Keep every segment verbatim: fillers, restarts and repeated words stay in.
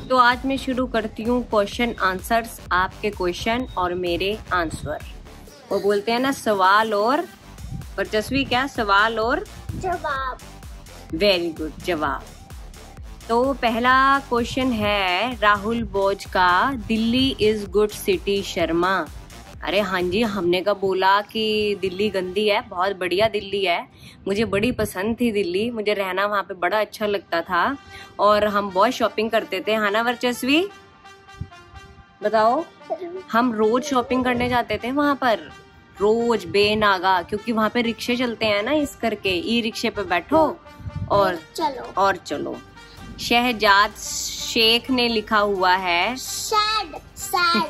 तो आज मैं शुरू करती हूँ क्वेश्चन आंसर्स, आपके क्वेश्चन और मेरे आंसर। वो बोलते हैं ना सवाल और वर्चस्वी, क्या सवाल और जवाब। वेरी गुड, जवाब। तो पहला क्वेश्चन है राहुल बोज का, Delhi is good city Sharma. अरे हाँ जी, हमने कब बोला कि दिल्ली गंदी है? बहुत बढ़िया दिल्ली है, मुझे बड़ी पसंद थी दिल्ली, मुझे रहना वहाँ पे बड़ा अच्छा लगता था और हम बहुत शॉपिंग करते थे, है ना वर्चस्वी? बताओ। हम रोज शॉपिंग करने जाते थे वहाँ पर, रोज बेनागा, क्योंकि वहाँ पे रिक्शे चलते हैं ना, इस करके ई रिक्शे पे बैठो और चलो और चलो। शहजाद शेख ने लिखा हुआ है सैड सैड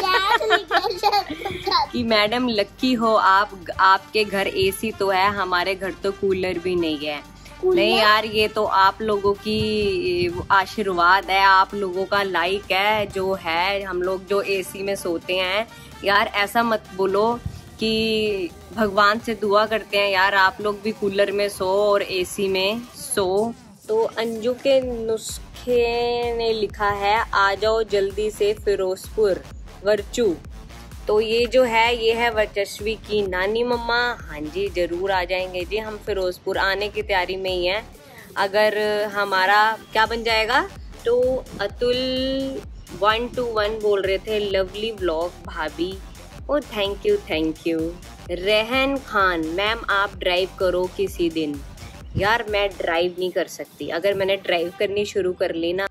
कि मैडम लक्की हो आप, आपके घर एसी तो है, हमारे घर तो कूलर भी नहीं है। नहीं यार, ये तो आप लोगों की आशीर्वाद है, आप लोगों का लाइक है जो है, हम लोग जो एसी में सोते हैं। यार ऐसा मत बोलो कि भगवान से दुआ करते हैं यार आप लोग भी कूलर में सो और एसी में सो। तो अंजू के नुस्खे ने लिखा है आ जाओ जल्दी से फिरोजपुर वर्चू। तो ये जो है ये है वर्चस्वी की नानी मम्मा। हाँ जी, जरूर आ जाएंगे जी, हम फिरोजपुर आने की तैयारी में ही हैं। अगर हमारा क्या बन जाएगा तो अतुल वन टू वन बोल रहे थे लवली व्लॉग भाभी। Oh thank you thank you. Rehan Khan ma'am आप ड्राइव करो किसी दिन। यार मैं ड्राइव नहीं कर सकती, अगर मैंने ड्राइव करनी शुरू कर ली ना,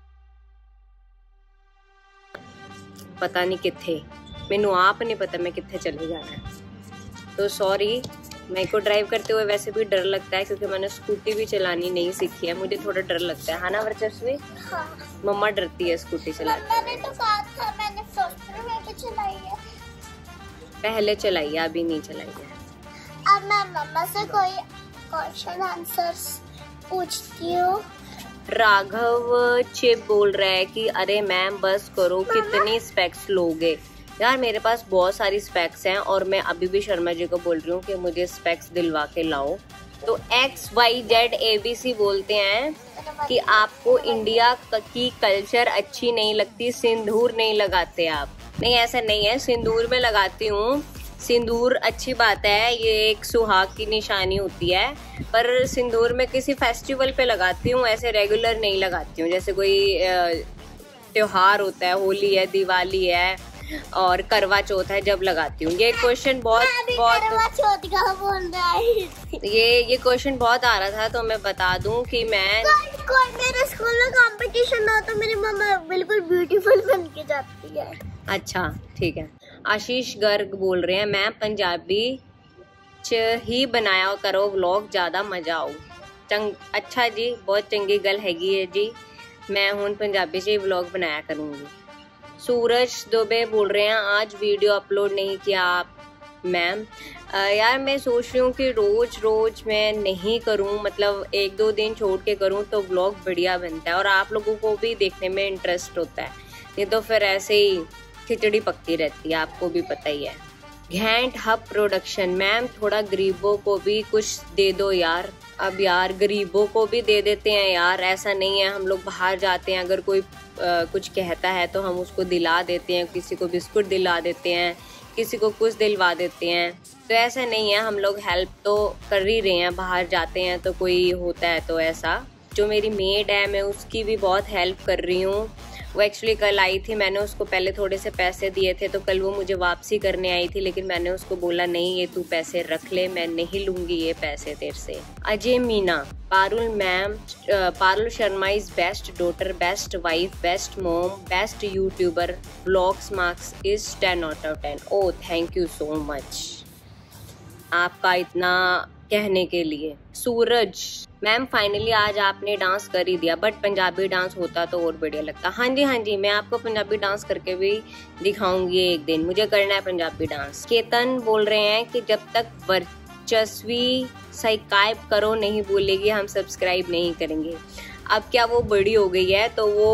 पता नहीं किथे, मैनू आप नहीं पता मैं किथे चले जाना है। तो सॉरी, मेरे को ड्राइव करते हुए वैसे भी डर लगता है क्योंकि मैंने स्कूटी भी चलानी नहीं सीखी है, मुझे थोड़ा डर लगता है, है ना वर्चस्वी? हाँ। मम्मा डरती है स्कूटी चलाते। मैंने तो कहा था, मैंने फर्स्ट में भी चलाई है। पहले चलाई है, अभी नहीं चलाई है। अब मैं मम्मा से कोई क्वेश्चन आंसर्स पूछती हूँ। राघव चिप बोल रहा है कि अरे मैम बस करो, कितनी स्पेक्स लोगे? यार मेरे पास बहुत सारी स्पेक्स हैं और मैं अभी भी शर्मा जी को बोल रही हूँ कि मुझे स्पेक्स दिलवा के लाओ। तो X Y Z A B C बोलते हैं कि आपको इंडिया की कल्चर अच्छी नहीं लगती, सिंदूर नहीं लगाते आप? नहीं ऐसा नहीं है, सिंदूर में लगाती हूँ, सिंदूर अच्छी बात है, ये एक सुहाग की निशानी होती है, पर सिंदूर में किसी फेस्टिवल पे लगाती हूँ, ऐसे रेगुलर नहीं लगाती हूँ। जैसे कोई त्योहार होता है, होली है, दिवाली है और करवा चौथ है, जब लगाती हूँ। ये क्वेश्चन बहुत बहुत करवा चौथ का बोल रहा है। ये ये क्वेश्चन बहुत आ रहा था, तो मैं बता दूं कि मैं कोई, कोई मेरे स्कूल में कंपटीशन हो तो मेरी मम्मा बिल्कुल ब्यूटीफुल बन के जाती है। अच्छा ठीक है। आशीष गर्ग बोल रहे हैं मैं पंजाबी च ही बनाया करो व्लॉग, ज्यादा मजा आऊ। चंग अच्छा जी, बहुत चंगी गल हैगी है जी, मैं हूँ पंजाबी से ही व्लॉग बनाया करूंगी। सूरज दुबे बोल रहे हैं आज वीडियो अपलोड नहीं किया आप मैम। यार मैं सोच रही हूँ कि रोज रोज मैं नहीं करूँ, मतलब एक दो दिन छोड़ के करूँ तो व्लॉग बढ़िया बनता है और आप लोगों को भी देखने में इंटरेस्ट होता है, नहीं तो फिर ऐसे ही खिचड़ी पकती रहती है, आपको भी पता ही है। घैंट हब प्रोडक्शन मैम थोड़ा गरीबों को भी कुछ दे दो यार। अब यार गरीबों को भी दे देते हैं यार, ऐसा नहीं है, हम लोग बाहर जाते हैं, अगर कोई आ, कुछ कहता है तो हम उसको दिला देते हैं, किसी को बिस्कुट दिला देते हैं, किसी को कुछ दिलवा देते हैं। तो ऐसा नहीं है, हम लोग हेल्प तो कर ही रहे हैं, बाहर जाते हैं तो कोई होता है तो ऐसा। जो मेरी मेड है मैं उसकी भी बहुत हेल्प कर रही हूँ, वो एक्चुअली कल आई थी, मैंने उसको पहले थोड़े से पैसे दिए थे तो कल वो मुझे वापसी करने आई थी, लेकिन मैंने उसको बोला नहीं ये तू पैसे रख ले, मैं नहीं लूंगी ये पैसे तेरे से। Ajay Meena Parul ma'am, Parul Sharma is best daughter, best wife, best mom, best YouTuber, vlogs marks is ten out of ten. Oh thank you so much आपका इतना कहने के लिए। सूरज मैम फाइनली आज आपने डांस कर ही दिया, बट पंजाबी डांस होता तो और बढ़िया लगता। हाँ जी हाँ जी, मैं आपको पंजाबी डांस करके भी दिखाऊंगी एक दिन, मुझे करना है पंजाबी डांस। केतन बोल रहे हैं कि जब तक वर्चस्वी सब्सक्राइब करो नहीं बोलेगी हम सब्सक्राइब नहीं करेंगे। अब क्या वो बड़ी हो गई है तो वो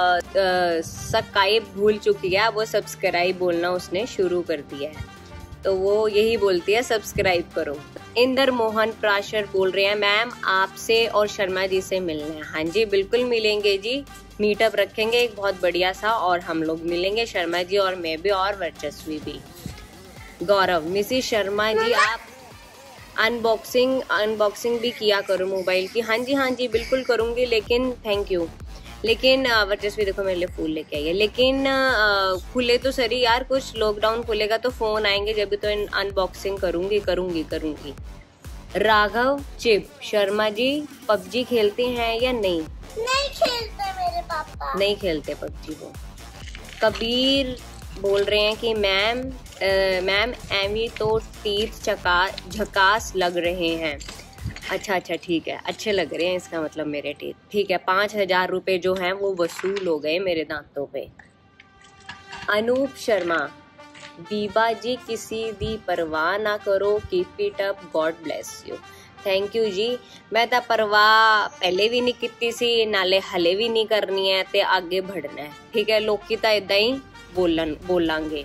सब्सक्राइब भूल चुकी है, वो सब्सक्राइब बोलना उसने शुरू कर दिया है, तो वो यही बोलती है सब्सक्राइब करो। इंदर मोहन प्राशर बोल रहे हैं मैम आपसे और शर्मा जी से मिलना है। हाँ जी बिल्कुल मिलेंगे जी, मीटअप रखेंगे एक बहुत बढ़िया सा और हम लोग मिलेंगे, शर्मा जी और मैं भी और वर्चस्वी भी। गौरव मिसेस शर्मा जी आप अनबॉक्सिंग अनबॉक्सिंग भी किया करो मोबाइल की। हाँ जी हाँ जी बिल्कुल करूँगी, लेकिन थैंक यू। लेकिन वर्चस्वी देखो मेरे लिए फूल लेके आई है, लेकिन आ, खुले तो सरी यार, कुछ लॉकडाउन खुलेगा तो फोन आएंगे जब भी तो अनबॉक्सिंग करूंगी करूंगी करूंगी। राघव चिप शर्मा जी पबजी खेलते हैं या नहीं? नहीं खेलते मेरे पापा, नहीं खेलते पबजी वो। कबीर बोल रहे हैं कि मैम मैम एमी तो टीथ चका झकास लग रहे हैं। अच्छा अच्छा ठीक है, अच्छे लग रहे हैं इसका मतलब मेरे टीथ। ठीक है, पाँच हजार रुपये जो हैं वो वसूल हो गए मेरे दांतों पे। अनूप शर्मा बीबा जी किसी दी परवाह ना करो, keep it up, God bless you. Thank you जी। मैं तो परवाह पहले भी नहीं की सी, नाले हले भी नहीं करनी है ते आगे बढ़ना है। ठीक है, लोग की तो इदा ही बोलन बोलांगे।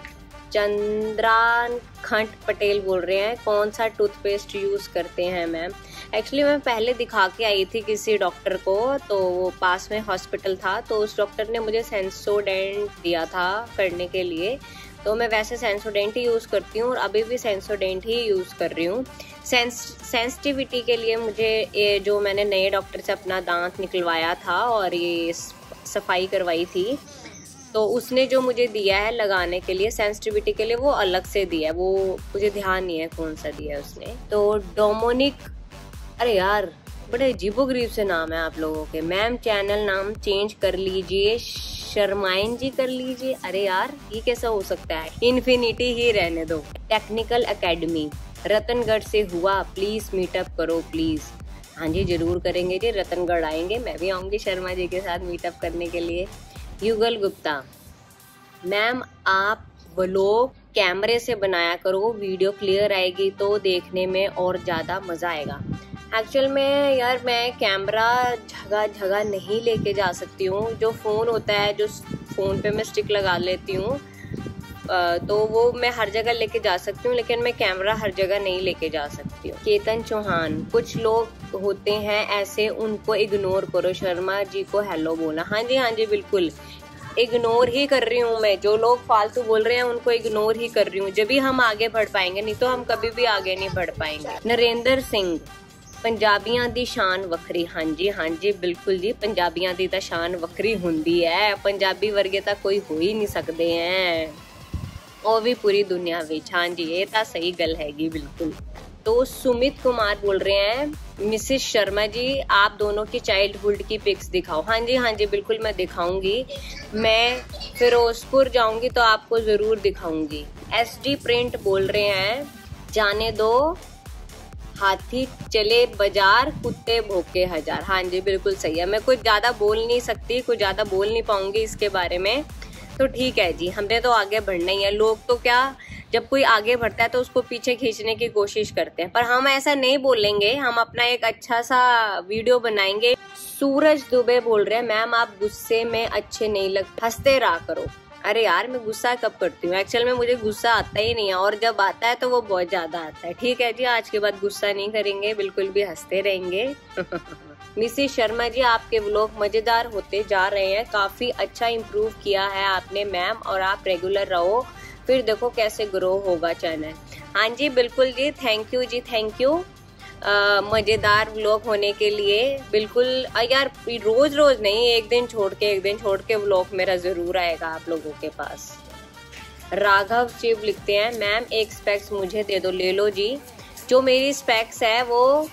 चंद्रान खंड पटेल बोल रहे हैं कौन सा टूथपेस्ट यूज करते हैं मैम? एक्चुअली मैं पहले दिखा के आई थी किसी डॉक्टर को, तो वो पास में हॉस्पिटल था, तो उस डॉक्टर ने मुझे सेंसोडेंट दिया था करने के लिए, तो मैं वैसे सेंसोडेंट ही यूज़ करती हूँ और अभी भी सेंसोडेंट ही यूज़ कर रही हूँ। सेंस सेंसिटिविटी के लिए मुझे ये जो मैंने नए डॉक्टर से अपना दांत निकलवाया था और ये सफाई करवाई थी, तो उसने जो मुझे दिया है लगाने के लिए सेंसिटिविटी के लिए वो अलग से दिया है, वो मुझे ध्यान नहीं है कौन सा दिया है उसने। तो डोमोनिक, अरे यार बड़े अजीबोगरीब से नाम है आप लोगों के। मैम चैनल नाम चेंज कर लीजिए, शर्माइन जी कर लीजिए। अरे यार ये कैसा हो सकता है, इन्फिनिटी ही रहने दो। टेक्निकल एकेडमी रतनगढ़ से हुआ, प्लीज मीटअप करो प्लीज। हाँ जी जरूर करेंगे जी, रतनगढ़ आएंगे, मैं भी आऊंगी शर्मा जी के साथ मीटअप करने के लिए। युगल गुप्ता मैम आप व्लॉग कैमरे से बनाया करो, वीडियो क्लियर आएगी तो देखने में और ज़्यादा मज़ा आएगा। एक्चुअल में यार मैं कैमरा जगह जगह नहीं लेके जा सकती हूँ, जो फ़ोन होता है जो फ़ोन पे मैं स्टिक लगा लेती हूँ तो वो मैं हर जगह लेके जा सकती हूँ, लेकिन मैं कैमरा हर जगह नहीं लेके जा सकती हूँ। केतन चौहान कुछ लोग होते हैं ऐसे, उनको इग्नोर करो, शर्मा जी को हेलो बोला। हाँ जी हाँ जी बिल्कुल इग्नोर ही कर रही हूँ मैं, जो लोग फालतू बोल रहे हैं उनको इग्नोर ही कर रही हूँ, जब भी हम आगे बढ़ पाएंगे, नहीं तो हम कभी भी आगे नहीं बढ़ पाएंगे। नरेंद्र सिंह पंजाबियां दी शान वखरी। हाँ जी हाँ जी बिल्कुल जी, पंजाबियां दी तो शान वखरी हुंदी है, पंजाबी वर्गे तो कोई हो ही नहीं सकते हैं, और भी पूरी दुनिया विच। हाँ जी ये तो सही गल हैगी बिल्कुल। तो सुमित कुमार बोल रहे हैं मिसेस शर्मा जी आप दोनों की चाइल्डहुड की पिक्स दिखाओ। हाँ जी हाँ जी बिल्कुल मैं दिखाऊंगी, मैं फिरोजपुर जाऊंगी तो आपको जरूर दिखाऊंगी। एस डी प्रिंट बोल रहे हैं जाने दो हाथी चले बाजार कुत्ते भोके हजार। हाँ जी बिल्कुल सही है, मैं कुछ ज्यादा बोल नहीं सकती, कुछ ज्यादा बोल नहीं पाऊंगी इसके बारे में, तो ठीक है जी, हमने तो आगे बढ़ना ही है। लोग तो क्या जब कोई आगे बढ़ता है तो उसको पीछे खींचने की कोशिश करते हैं, पर हम ऐसा नहीं बोलेंगे, हम अपना एक अच्छा सा वीडियो बनाएंगे। सूरज दुबे बोल रहे हैं मैम आप गुस्से में अच्छे नहीं लगते, हंसते रहा करो। अरे यार मैं गुस्सा कब करती हूँ, एक्चुअल में मुझे गुस्सा आता ही नहीं है, और जब आता है तो वो बहुत ज्यादा आता है। ठीक है जी, आज के बाद गुस्सा नहीं करेंगे, बिल्कुल भी हंसते रहेंगे। मिसेस शर्मा जी आपके व्लॉग मजेदार होते जा रहे हैं, काफी अच्छा इम्प्रूव किया है आपने मैम, और आप रेगुलर रहो, फिर देखो कैसे ग्रो होगा चैनल। हाँ जी बिल्कुल जी, थैंक यू जी, थैंक यू मजेदार व्लॉग होने के लिए। बिल्कुल यार रोज रोज नहीं, एक दिन छोड़ के एक दिन छोड़ के व्लॉग मेरा जरूर आएगा आप लोगों के पास। राघव शिव लिखते हैं मैम एक स्पेक्स मुझे दे दो। ले लो जी, जो मेरी स्पेक्स है वो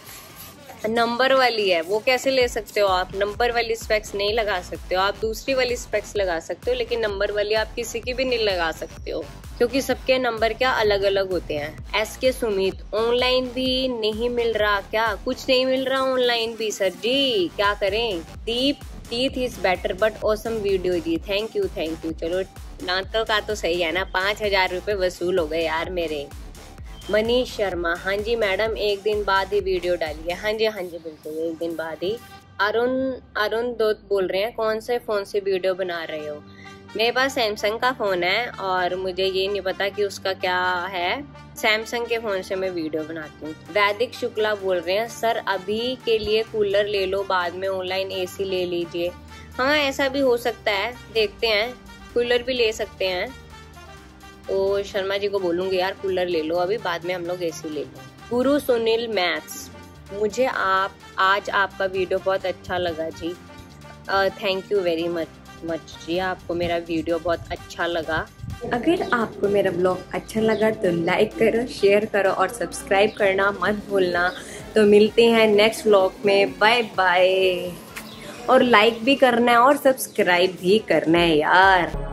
नंबर वाली है, वो कैसे ले सकते हो आप, नंबर वाली स्पेक्स नहीं लगा सकते हो आप, दूसरी वाली स्पेक्स लगा सकते हो, लेकिन नंबर वाली आप किसी की भी नहीं लगा सकते हो, क्योंकि सबके नंबर क्या अलग अलग होते हैं। एस के सुमित ऑनलाइन भी नहीं मिल रहा क्या? कुछ नहीं मिल रहा ऑनलाइन भी सर जी, क्या करें। Deep teeth is better but awesome video जी, थैंक यू थैंक यू। चलो नाटक का तो सही है ना, पाँच हजार रुपये वसूल हो गए यार मेरे। मनीष शर्मा हाँ जी मैडम एक दिन बाद ही वीडियो डालिए। हाँ जी हाँ जी बिल्कुल एक दिन बाद ही। अरुण अरुण दोत बोल रहे हैं कौन से फ़ोन से वीडियो बना रहे हो? मेरे पास सैमसंग का फ़ोन है और मुझे ये नहीं पता कि उसका क्या है, सैमसंग के फोन से मैं वीडियो बनाती हूँ। वैदिक शुक्ला बोल रहे हैं सर अभी के लिए कूलर ले लो, बाद में ऑनलाइन एसी ले लीजिए। हाँ ऐसा भी हो सकता है, देखते हैं, कूलर भी ले सकते हैं। तो शर्मा जी को बोलूंगी यार कूलर ले लो अभी, बाद में हम लोग एसी ले लें। गुरु सुनील मैथ्स, मुझे आप आज आपका वीडियो बहुत अच्छा लगा जी। Thank you very much much जी, आपको मेरा वीडियो बहुत अच्छा लगा। अगर आपको मेरा ब्लॉग अच्छा लगा तो लाइक करो, शेयर करो और सब्सक्राइब करना मत भूलना। तो मिलते हैं नेक्स्ट ब्लॉग में, बाय बाय। और लाइक भी करना है और सब्सक्राइब भी करना है यार।